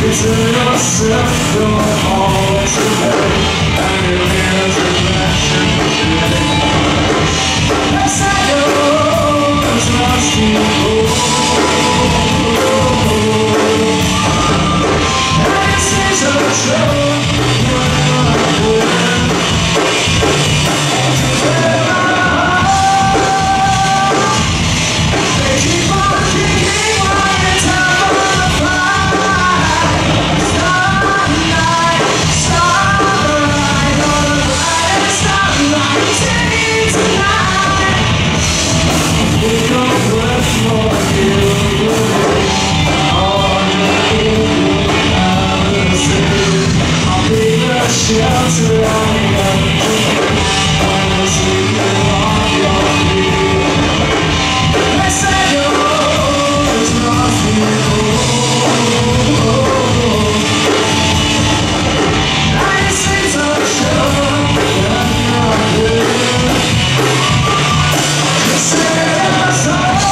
to yourself, you're always away, and your hands reflection yes, I know there's lost in and it seems so true when I'm with they keep on kicking while you're top of the fire. Starlight, starlight, on the brightest starlight, singing tonight. We don't work for you. All you have to say, I'll be the shelter I am. When you're sleeping on your feet, they say you're always lost before. And it seems so sure that you're here. You said I saw.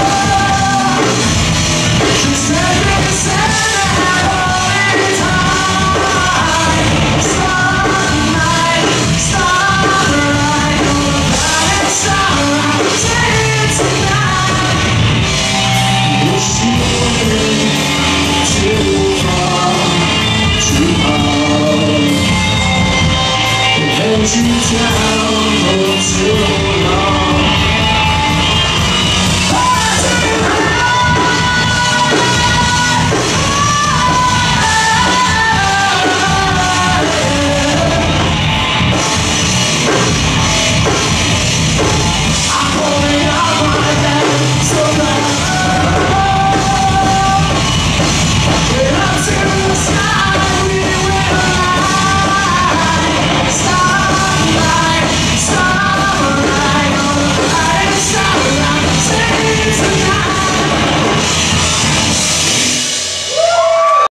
You said that all the time. Starlight, starlight, on the brightest starlight, singing tonight. Wish you were too far, too hard. It held you down for too